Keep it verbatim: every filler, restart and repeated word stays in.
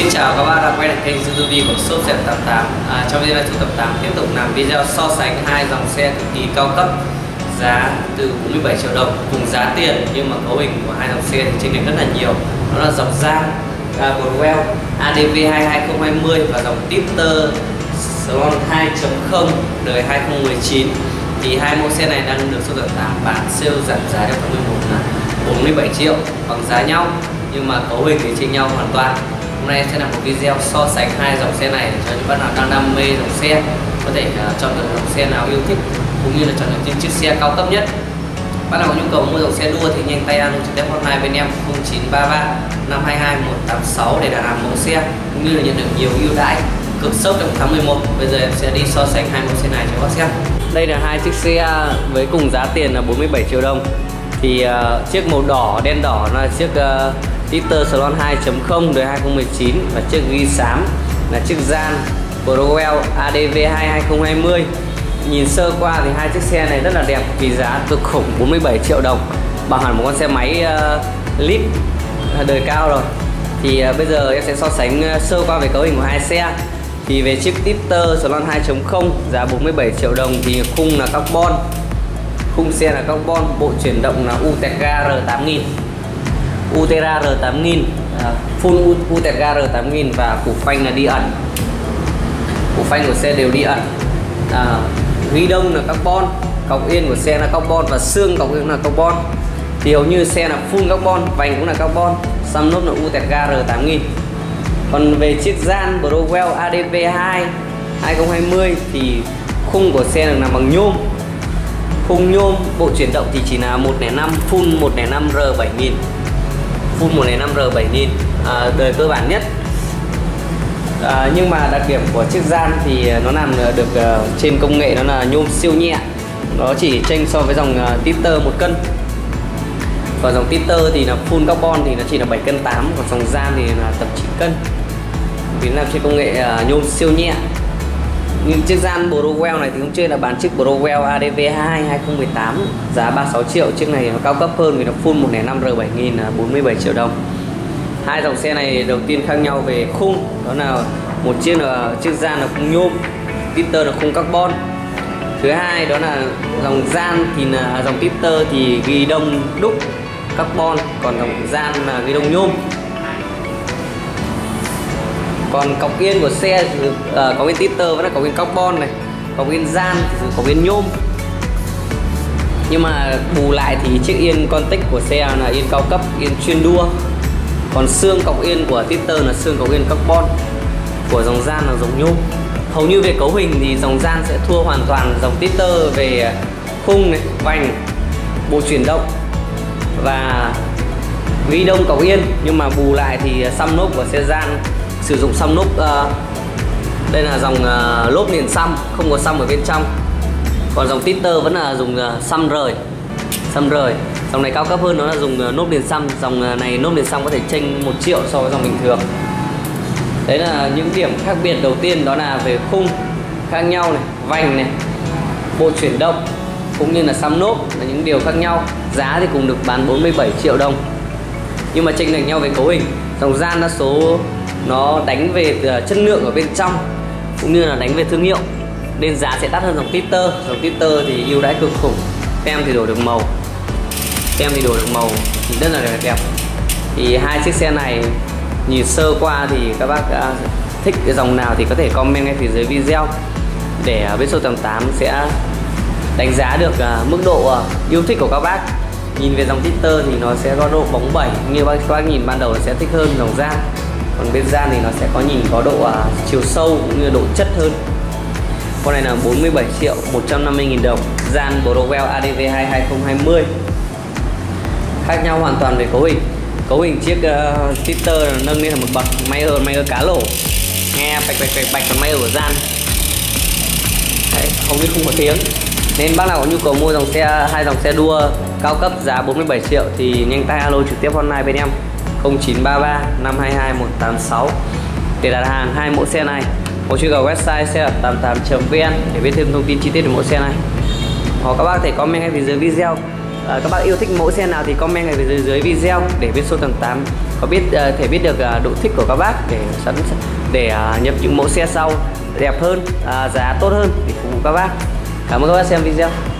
Xin chào các bạn đã quay lại kênh YouTube của Shop Xe tám tám. À, trong video này Shop tám tám tiếp tục làm video so sánh hai dòng xe cực kỳ cao cấp giá từ bốn mươi bảy triệu đồng cùng giá tiền, nhưng mà cấu hình của hai dòng xe thì chênh lệch rất là nhiều. Đó là dòng Gian Browell a đê vê hai hai không hai không và dòng Tipster Salon hai chấm không đời hai không một chín. Thì hai mẫu xe này đang được Shop tám tám bán sale giảm giá trong tháng mười một là bốn mươi bảy triệu bằng giá nhau, nhưng mà cấu hình thì chênh nhau hoàn toàn. Hôm nay sẽ làm một video so sánh hai dòng xe này để cho những bạn nào đang đam mê dòng xe có thể uh, chọn được dòng xe nào yêu thích, cũng như là chọn được những chiếc xe cao cấp nhất. Bạn nào có nhu cầu mua dòng xe đua thì nhanh tay alo trực tiếp hotline bên em không chín ba ba năm hai hai một tám sáu để đặt hàng mẫu xe, cũng như là nhận được nhiều ưu đãi cực sốc trong tháng mười một. Bây giờ em sẽ đi so sánh hai mẫu xe này cho các xem. Đây là hai chiếc xe với cùng giá tiền là bốn mươi bảy triệu đồng. Thì uh, chiếc màu đỏ đen đỏ là chiếc uh, Tipster Salon hai chấm không đời hai không một chín, và chiếc ghi xám là chiếc Gian Browell a đê vê hai hai không hai không. Nhìn sơ qua thì hai chiếc xe này rất là đẹp, vì giá cực khủng bốn mươi bảy triệu đồng, bằng hẳn một con xe máy uh, lít đời cao rồi. Thì uh, bây giờ em sẽ so sánh uh, sơ qua về cấu hình của hai xe. Thì về chiếc Tipster Salon hai chấm không giá bốn mươi bảy triệu đồng thì khung là carbon, khung xe là carbon, bộ chuyển động là Ultegra R tám nghìn, Ultegra R tám nghìn, à, full Ultegra R tám nghìn, và củ phanh là đi ẩn, củ phanh của xe đều đi ẩn. À, ghi đông là carbon, cọc yên của xe là carbon và xương cọc yên là carbon. Thì hầu như xe là full carbon, vành cũng là carbon, xăm lốp là Ultegra R tám nghìn. Còn về chiếc Gian Browell a đê vê hai hai không hai không thì khung của xe được làm bằng nhôm, khung nhôm, bộ chuyển động thì chỉ là một không năm full một không năm R bảy nghìn, full một không năm R bảy nghìn, à, đời cơ bản nhất. À, nhưng mà đặc điểm của chiếc Gian thì nó làm được uh, trên công nghệ nó là nhôm siêu nhẹ, nó chỉ chênh so với dòng uh, Tipster một cân. Còn dòng Tipster thì là full carbon thì nó chỉ là bảy cân tám, còn dòng Gian thì là tầm chín cân, vì nó làm trên công nghệ uh, nhôm siêu nhẹ. Nhưng chiếc Gian Browell này thì không chơi là bán chiếc Browell a đê vê hai hai không một tám giá ba mươi sáu triệu. Chiếc này nó cao cấp hơn vì nó full một không năm R bảy nghìn là bốn mươi bảy triệu đồng. Hai dòng xe này đầu tiên khác nhau về khung, đó là một chiếc là chiếc Gian là khung nhôm, Tipster là khung carbon. Thứ hai đó là dòng Gian thì là dòng Tipster thì ghi đông đúc carbon, còn dòng Gian là ghi đông nhôm. Còn cọc yên của xe thì, uh, cọc yên Tipster vẫn là cọc yên carbon này, cọc yên Gian thì cọc yên nhôm. Nhưng mà bù lại thì chiếc yên con tích của xe là yên cao cấp, yên chuyên đua. Còn xương cọc yên của Tipster là xương cọc yên carbon, của dòng Gian là dòng nhôm. Hầu như về cấu hình thì dòng Gian sẽ thua hoàn toàn dòng Tipster về khung này, vành, bộ chuyển động và ghi đông cọc yên. Nhưng mà bù lại thì xăm lốp của xe Gian sử dụng xăm lốp uh, đây là dòng uh, lốp liền xăm, không có xăm ở bên trong. Còn dòng Tipster vẫn là dùng uh, xăm rời, xăm rời. Dòng này cao cấp hơn, nó là dùng uh, lốp liền xăm. Dòng uh, này lốp liền xăm có thể chênh một triệu so với dòng bình thường. Đấy là những điểm khác biệt đầu tiên, đó là về khung khác nhau này, vành này, bộ chuyển động cũng như là xăm lốp là những điều khác nhau. Giá thì cùng được bán bốn mươi bảy triệu đồng, nhưng mà chênh lệch nhau về cấu hình. Dòng Gian đa số nó đánh về chất lượng ở bên trong cũng như là đánh về thương hiệu nên giá sẽ đắt hơn dòng Tipster. Dòng Tipster thì ưu đãi cực khủng, tem thì đổi được màu, tem thì đổi được màu thì rất là đẹp. Thì hai chiếc xe này nhìn sơ qua thì các bác uh, thích cái dòng nào thì có thể comment ngay phía dưới video để uh, bên Shop tám tám sẽ đánh giá được uh, mức độ uh, yêu thích của các bác. Nhìn về dòng Tipster thì nó sẽ có độ bóng bẩy, như các bác nhìn ban đầu nó sẽ thích hơn dòng Gian. Còn bên Gian thì nó sẽ có nhìn có độ uh, chiều sâu cũng như độ chất hơn. Con này là bốn mươi bảy triệu một trăm năm mươi nghìn đồng, Gian Browell a đê vê hai hai không hai không. Khác nhau hoàn toàn về cấu hình. Cấu hình chiếc uh, Tipster nâng lên là một bậc, may hơn may hơn cá lổ, nghe bạch bạch bạch bạch, còn may của Gian đấy, hầu như không có tiếng. Nên bác nào có nhu cầu mua dòng xe, hai dòng xe đua cao cấp giá bốn mươi bảy triệu thì nhanh tay alo trực tiếp hotline bên em không chín ba ba năm hai hai một tám sáu để đặt hàng hai mẫu xe này, hoặc truy cập website xe tám tám chấm vn để biết thêm thông tin chi tiết về mẫu xe này. Hoặc các bác có thể comment ngay phía dưới video À, các bác yêu thích mẫu xe nào thì comment ở dưới dưới video để bên showroom tám có biết uh, thể biết được uh, độ thích của các bác để sẵn để uh, nhập những mẫu xe sau đẹp hơn, uh, giá tốt hơn để phục vụ các bác. Cảm ơn các bác xem video.